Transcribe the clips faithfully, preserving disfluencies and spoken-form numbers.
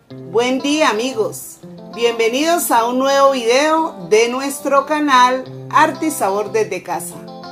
Buen día amigos, bienvenidos a un nuevo video de nuestro canal Arte y Sabor desde Casa.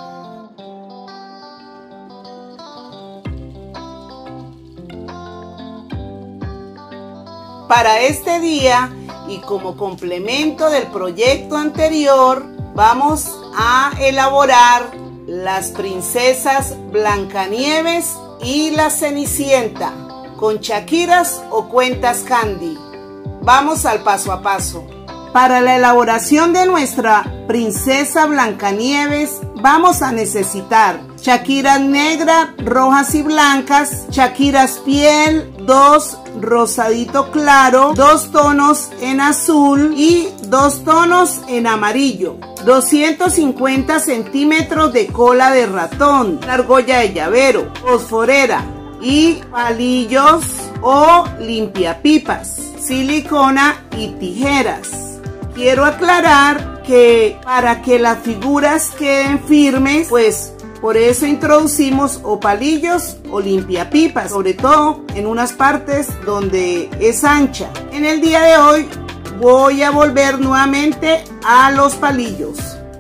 Para este día y como complemento del proyecto anterior, vamos a elaborar las princesas Blancanieves y la Cenicienta con chaquiras o cuentas candy. Vamos al paso a paso. Para la elaboración de nuestra princesa Blancanieves vamos a necesitar chaquiras negras, rojas y blancas, chaquiras piel, dos rosadito claro, dos tonos en azul y dos tonos en amarillo, doscientos cincuenta centímetros de cola de ratón, una argolla de llavero, fosforera y palillos o limpiapipas, silicona y tijeras. Quiero aclarar que para que las figuras queden firmes, pues por eso introducimos o palillos o limpiapipas, sobre todo en unas partes donde es ancha. En el día de hoy voy a volver nuevamente a los palillos.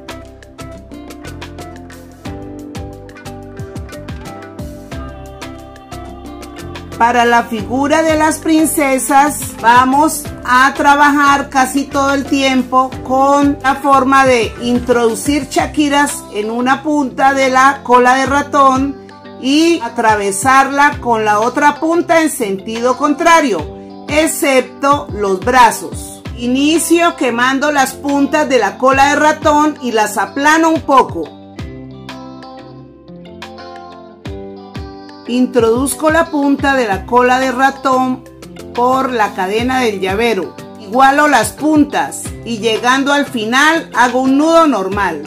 Para la figura de las princesas vamos a trabajar casi todo el tiempo con la forma de introducir chaquiras en una punta de la cola de ratón y atravesarla con la otra punta en sentido contrario, excepto los brazos. Inicio quemando las puntas de la cola de ratón y las aplano un poco. Introduzco la punta de la cola de ratón por la cadena del llavero. Igualo las puntas y llegando al final hago un nudo normal.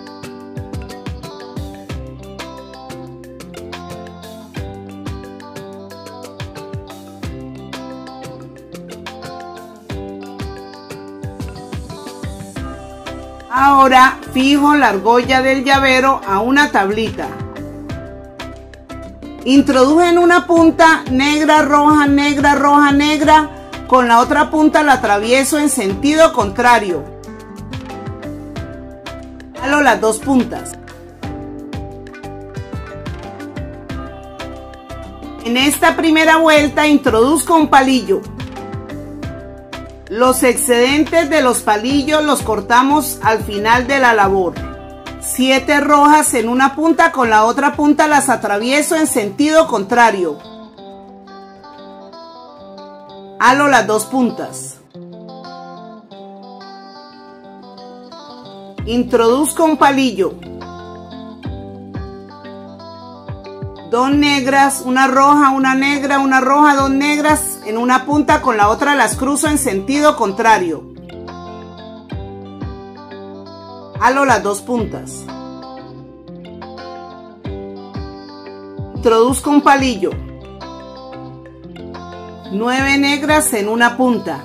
Ahora fijo la argolla del llavero a una tablita. Introduje en una punta negra, roja, negra, roja, negra. Con la otra punta la atravieso en sentido contrario. Jalo las dos puntas. En esta primera vuelta introduzco un palillo. Los excedentes de los palillos los cortamos al final de la labor. Siete rojas en una punta, con la otra punta las atravieso en sentido contrario. Halo las dos puntas. Introduzco un palillo. Dos negras, una roja, una negra, una roja, dos negras en una punta, con la otra las cruzo en sentido contrario. Halo las dos puntas. Introduzco un palillo. Nueve negras en una punta.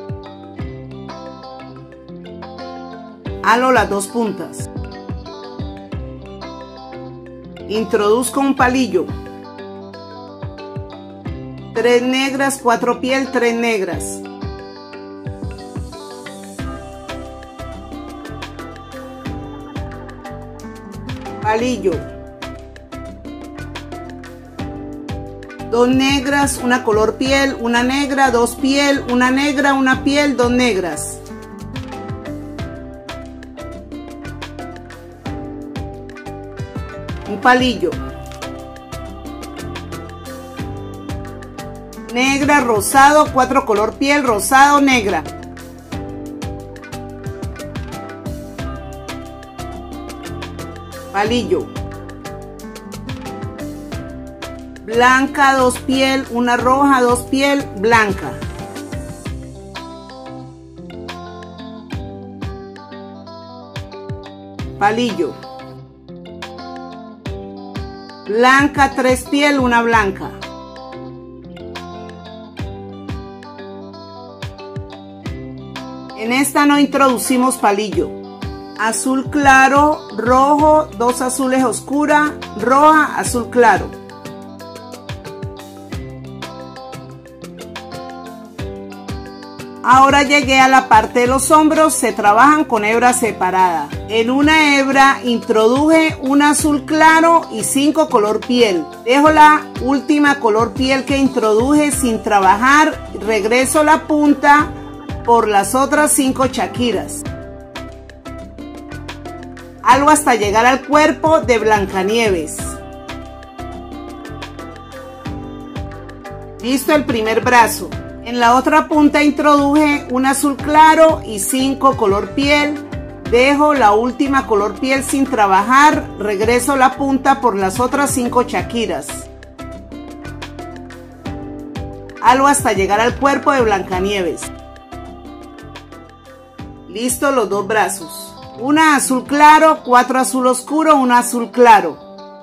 Halo las dos puntas. Introduzco un palillo. Tres negras, cuatro piel, tres negras. Palillo. Dos negras, una color piel, una negra, dos piel, una negra, una piel, dos negras. Un palillo. Negra, rosado, cuatro color piel, rosado, negra. Palillo. Blanca, dos piel, una roja, dos piel, blanca. Palillo. Blanca, tres piel, una blanca. En esta no introducimos palillo. Azul claro, rojo, dos azules oscura, roja, azul claro. Ahora llegué a la parte de los hombros, se trabajan con hebra separada. En una hebra introduje un azul claro y cinco color piel. Dejo la última color piel que introduje sin trabajar, regreso la punta por las otras cinco chaquiras. Halo hasta llegar al cuerpo de Blancanieves. Listo el primer brazo. En la otra punta introduje un azul claro y cinco color piel. Dejo la última color piel sin trabajar, regreso la punta por las otras cinco chaquiras. Halo hasta llegar al cuerpo de Blancanieves. Listo los dos brazos. Una azul claro, cuatro azul oscuro, una azul claro.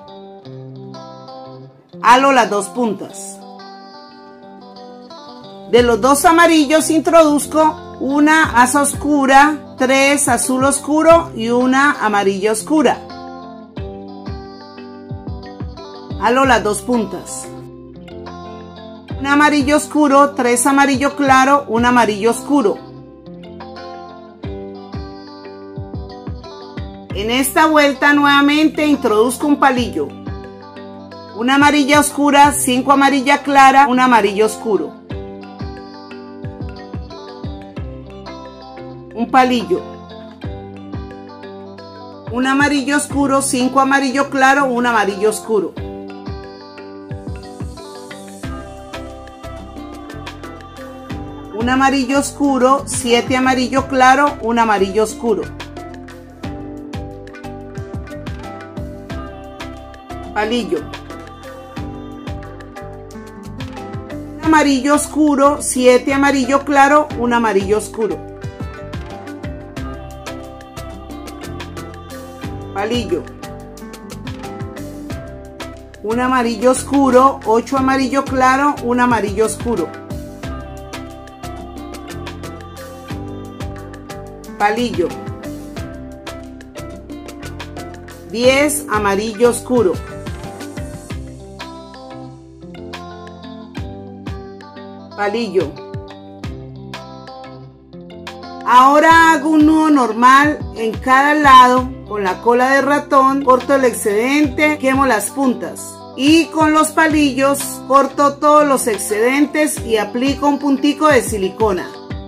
Halo las dos puntas. De los dos amarillos introduzco una asa oscura, tres azul oscuro y una amarilla oscura. Halo las dos puntas. Un amarillo oscuro, tres amarillo claro, un amarillo oscuro. En esta vuelta nuevamente introduzco un palillo. Una amarilla oscura, cinco amarilla clara, un amarillo oscuro. Un palillo, un amarillo oscuro, cinco amarillo claro, un amarillo oscuro. Un amarillo oscuro, siete amarillo claro, un amarillo oscuro. Palillo. Un amarillo oscuro, siete amarillo claro, un amarillo oscuro. Palillo. Un amarillo oscuro, ocho amarillo claro, un amarillo oscuro. Palillo. diez amarillo oscuro. Palillo. Ahora hago un nudo normal en cada lado. Con la cola de ratón corto el excedente, quemo las puntas y con los palillos corto todos los excedentes y aplico un puntico de silicona.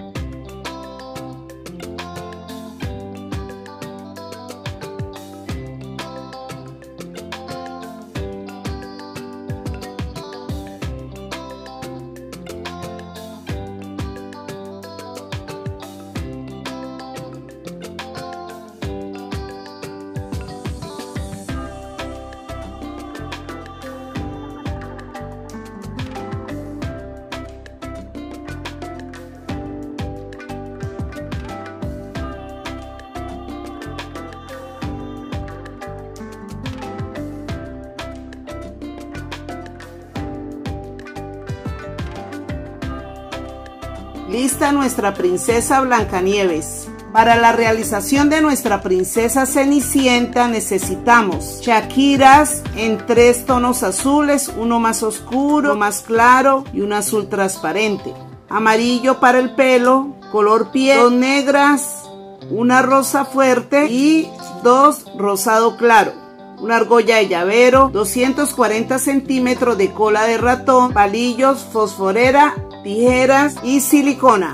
Lista nuestra princesa Blancanieves. Para la realización de nuestra princesa Cenicienta necesitamos chaquiras en tres tonos azules, uno más oscuro, más claro y un azul transparente. Amarillo para el pelo, color piel, dos negras, una rosa fuerte y dos rosado claro. Una argolla de llavero, doscientos cuarenta centímetros de cola de ratón, palillos, fosforera, tijeras y silicona.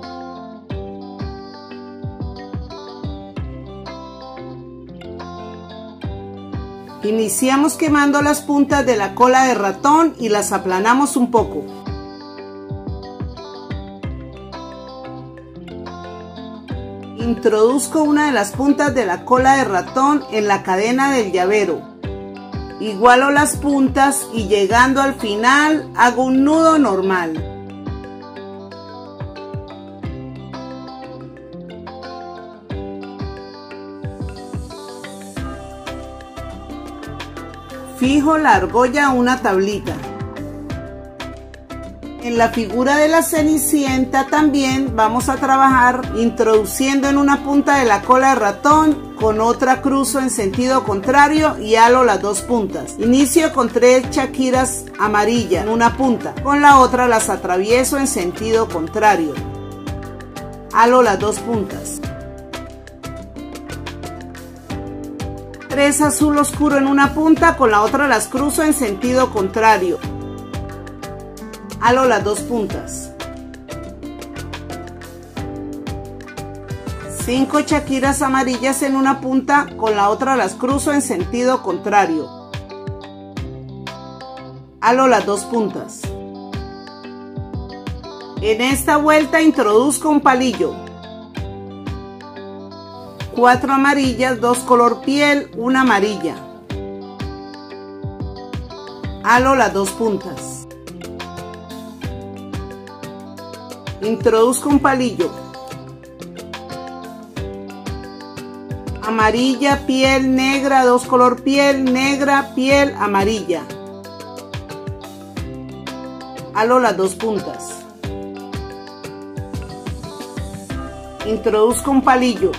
Iniciamos quemando las puntas de la cola de ratón y las aplanamos un poco. Introduzco una de las puntas de la cola de ratón en la cadena del llavero. Igualo las puntas y llegando al final hago un nudo normal. Fijo la argolla a una tablita. En la figura de la Cenicienta también vamos a trabajar introduciendo en una punta de la cola de ratón, con otra cruzo en sentido contrario y halo las dos puntas. Inicio con tres chaquiras amarillas en una punta, con la otra las atravieso en sentido contrario. Halo las dos puntas. tres azul oscuro en una punta, con la otra las cruzo en sentido contrario. Halo las dos puntas. cinco chaquiras amarillas en una punta, con la otra las cruzo en sentido contrario. Halo las dos puntas. En esta vuelta introduzco un palillo. cuatro amarillas, dos color piel, una amarilla. Halo las dos puntas. Introduzco un palillo. Amarilla, piel, negra, dos color piel, negra, piel, amarilla. Halo las dos puntas. Introduzco un palillo.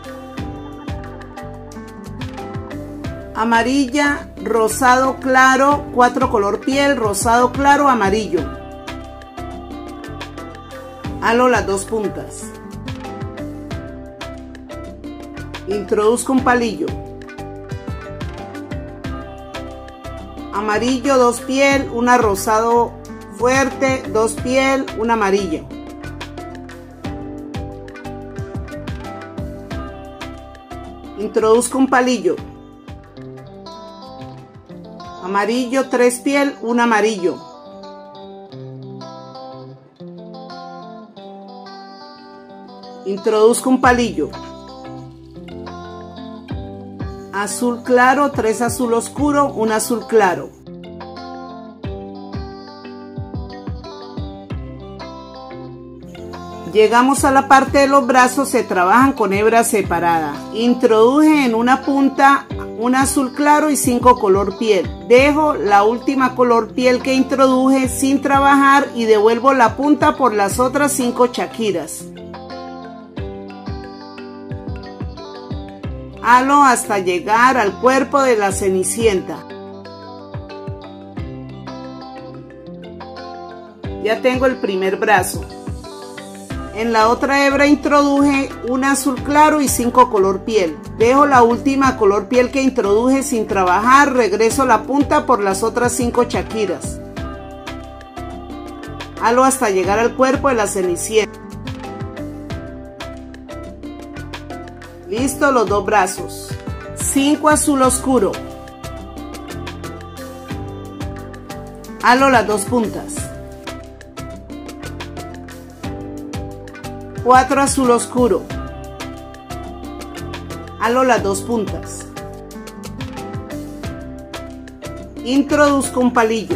Amarilla, rosado claro, cuatro color piel, rosado claro, amarillo. Halo las dos puntas. Introduzco un palillo. Amarillo, dos piel, una rosado fuerte, dos piel, una amarilla. Introduzco un palillo. Amarillo, tres piel, un amarillo. Introduzco un palillo. Azul claro, tres azul oscuro, un azul claro. Llegamos a la parte de los brazos, se trabajan con hebra separada. Introduje en una punta un azul claro y cinco color piel. Dejo la última color piel que introduje sin trabajar y devuelvo la punta por las otras cinco chaquiras. Halo hasta llegar al cuerpo de la cenicienta. Ya tengo el primer brazo. En la otra hebra introduje un azul claro y cinco color piel. Dejo la última color piel que introduje sin trabajar, regreso la punta por las otras cinco chaquiras. Halo hasta llegar al cuerpo de la cenicienta. Listo los dos brazos. cinco azul oscuro. Halo las dos puntas. cuatro azul oscuro. Halo las dos puntas. Introduzco un palillo.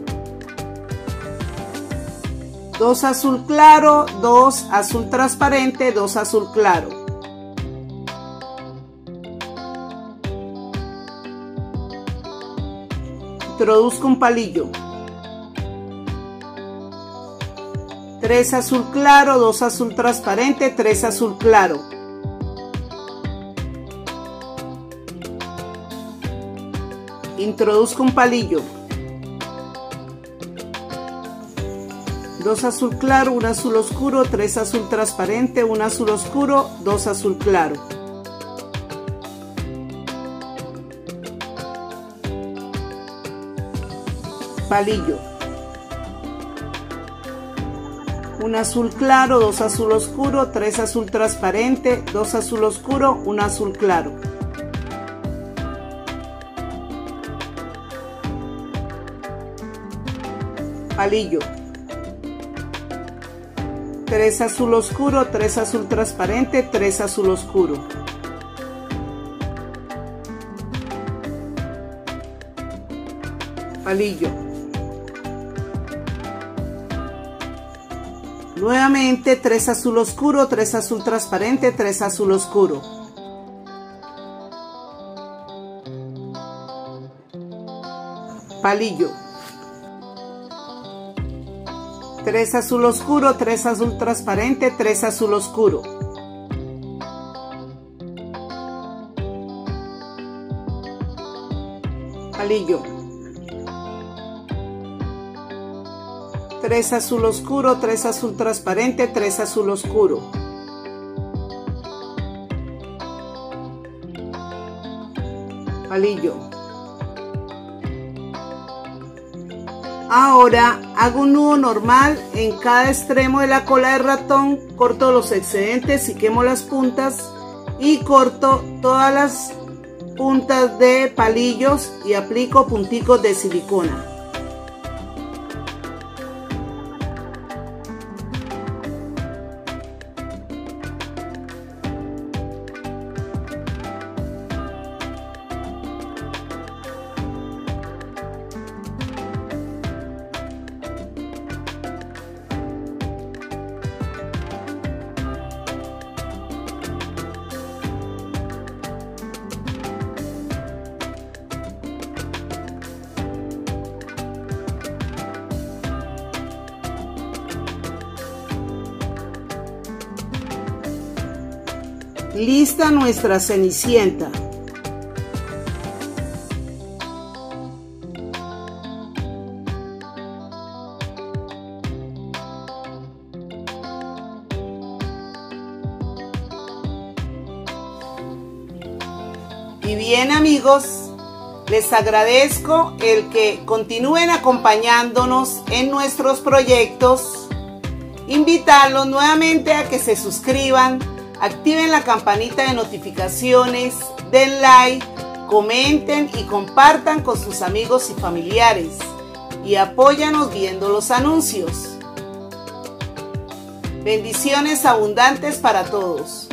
dos azul claro, dos azul transparente, dos azul claro. Introduzco un palillo. tres azul claro, dos azul transparente, tres azul claro. Introduzco un palillo. dos azul claro, un azul oscuro, tres azul transparente, un azul oscuro, dos azul claro. Palillo. un azul claro, dos azul oscuro, tres azul transparente, dos azul oscuro, un azul claro. Palillo. tres azul oscuro, tres azul transparente, tres azul oscuro. Palillo. Nuevamente tres azul oscuro, tres azul transparente, tres azul oscuro. Palillo. tres azul oscuro, tres azul transparente, tres azul oscuro. Palillo. tres azul oscuro, tres azul transparente, tres azul oscuro. palillo. Ahora hago un nudo normal en cada extremo de la cola del ratón, corto los excedentes y quemo las puntas y corto todas las puntas de palillos y aplico punticos de silicona. Lista nuestra cenicienta. Y bien, amigos, les agradezco el que continúen acompañándonos en nuestros proyectos. Invitarlos nuevamente a que se suscriban, activen la campanita de notificaciones, den like, comenten y compartan con sus amigos y familiares y apóyanos viendo los anuncios. Bendiciones abundantes para todos.